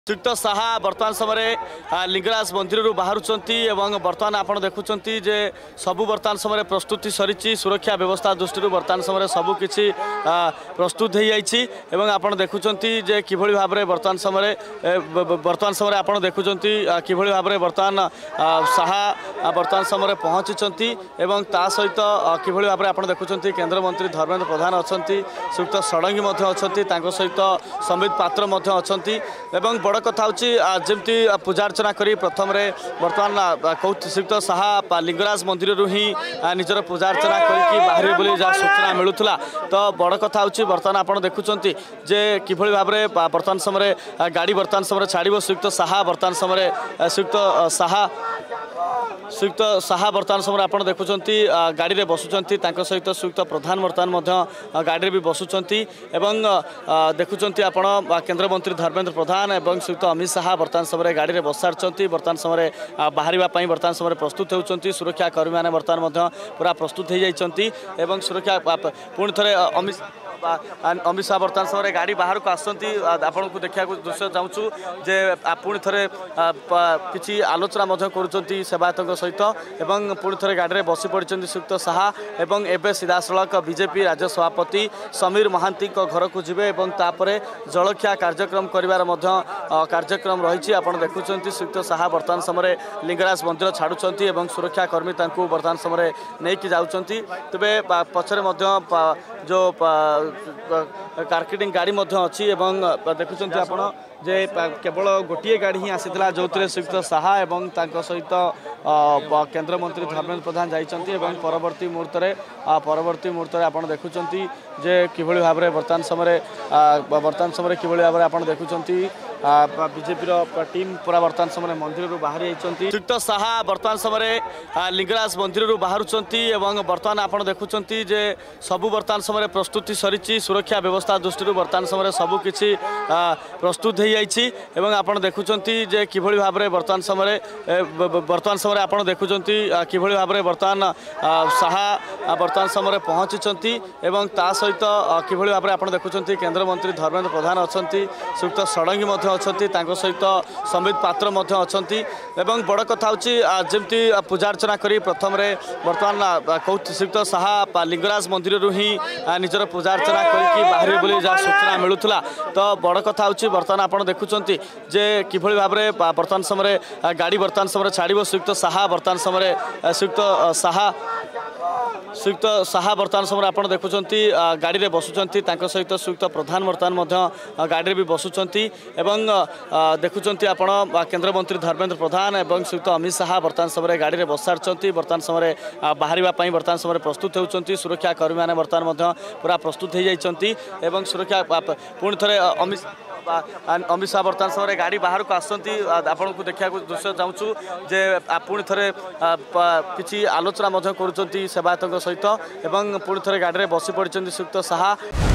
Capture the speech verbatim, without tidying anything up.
श्रीयुक्त साहा बर्तमान समय लिंगराज मंदिर बाहर बर्तमान आप देखुं जे सबू बर्तमान समय प्रस्तुति सरी सुरक्षा व्यवस्था दृष्टि बर्तमान समय सबकि प्रस्तुत हो जाए आप देखुं जे कि भाव में बर्तमान समय बर्तमान समय आप देखुं कि भाव में बर्तमान साहा बर्तमान समय पहुँची सहित कि भाव में आप देखुं केन्द्र मंत्री धर्मेन्द्र प्रधान अच्छा श्रीयुक्त षडंगी अच्छा सहित संबित पात्र अच्छा बड़ कथा जमती पूजा अर्चना करी प्रथम बर्तमान श्रीयुक्त साहा लिंगराज मंदिर ही निजर पूजा अर्चना करके बाहर बोली जहाँ सूचना मिलूला तो बड़ कथा बर्तमान आप देखुं जे कि भाव में बर्तमान समय गाड़ी बर्तमान समय छाड़ श्रीयुक्त साहा बर्तमान समय श्रीयुक्त साहा श्रीयुक्त साहा बर्तमान समय आप देखुं गाड़ी में बसुँच सहित श्रीयुक्त प्रधान बर्तमान गाड़ी भी बसुँच देखुं आप केन्द्र मंत्री धर्मेन्द्र प्रधान और श्रीयुक्त अमित शाह बर्तमान समय गाड़ी में बस सारी बर्तमान समय बाहर बर्तमान समय प्रस्तुत होती सुरक्षा कर्मी मैंने बर्तमान पूरा प्रस्तुत हो जाती सुरक्षा पुणी थे अमित अमित शाह बर्तमान समय गाड़ी बाहर को आसती आपन को देखा दृश्य चाहूँ जे पुणी थे किसी आलोचना कर सेवायत सहित एवं पुणी थे गाड़ी में बसी पड़ी श्रीयुक्त साहा एवं एवं सीधा सड़क बीजेपी राज्य सभापति समीर महांती घर को जीवे तापर जलखिया कार्यक्रम करार कार्यक्रम रही आप देखुं श्रीयुक्त साहा बर्तमान समय लिंगराज मंदिर छाड़ुंट सुरक्षा कर्मी बर्तमान समय नहीं जाऊँच तेरे पचर जो कार्केटिंग गाड़ी अच्छी देखुं आप जे केवल गोटे गाड़ी ही आसीला जो श्रीयुक्त साहा एवं सहित केन्द्र मंत्री धर्मेन्द्र प्रधान जाइए परवर्ती मुहूर्त परवर्ती मुहूर्त आप देखुं जे कि भाव में बर्तमान समय बर्तमान समय कि भाव में आप देखुं बीजेपी टीम पूरा बर्तमान समय मंदिर बाहर श्रीयुक्त साहा बर्तमान समय लिंगराज मंदिर बाहर बर्तमान आप देखुं जे सबू बर्तमान समय प्रस्तुति सरी सुरक्षा व्यवस्था दृष्टि बर्तमान समय सबकि प्रस्तुत हो जाए आप देखुं जे कि भाव में बर्तमान समय बर्तमान समय आप देखुं कि भाव में बर्तमान साहा बर्तमान समय पहुँची सहित कि भाव में आप देखुं केन्द्र मंत्री धर्मेन्द्र प्रधान अच्छा श्रीयुक्त षडंगी अच्छा सहित संबित पात्र अच्छा बड़ कथा जमती पूजा अर्चना करी प्रथम बर्तमान श्रीयुक्त साहा लिंगराज मंदिर ही निजर पूजा अर्चना करके बाहर बोली जहाँ सूचना मिलूला तो बड़ कथा बर्तमान आप देखुं जे कि भाव में बर्तमान समय गाड़ी बर्तमान समय छाड़ श्रीयुक्त साहा बर्तमान समय श्रीयुक्त साहा श्रीयुक्त साहा बर्तमान समय आप देखुं गाड़ी में बसुँच सहित श्रीयुक्त प्रधान बर्तमान गाड़ी भी बसुँच देखुं आप केन्द्र मंत्री धर्मेन्द्र प्रधान और श्रीयुक्त अमित शाह बर्तमान समय गाड़ी में बस सारी बर्तमान समय बाहर बर्तमान समय प्रस्तुत होती सुरक्षा कर्मी मैंने बर्तमान पूरा प्रस्तुत हो जाती सुरक्षा पुणी थे अमित अमित शाह बर्तमान समय गाड़ी बाहर को आसती आपन को देखा दृश्य चाहूँ जे पुणी थे किसी आलोचना कर सेवायत सहित पुणी थे गाड़ी में बसी पड़ी श्रीयुक्त साहा।